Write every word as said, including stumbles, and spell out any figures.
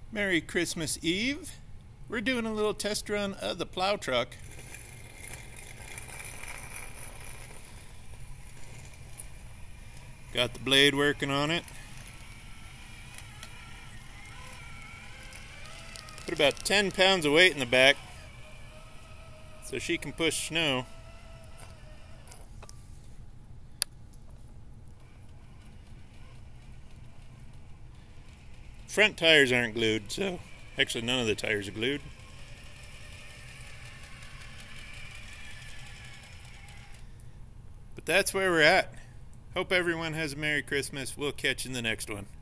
Merry Christmas Eve. We're doing a little test run of the plow truck. Got the blade working on it. Put about ten pounds of weight in the back so she can push snow. Front tires aren't glued, so actually none of the tires are glued. But that's where we're at. Hope everyone has a Merry Christmas. We'll catch you in the next one.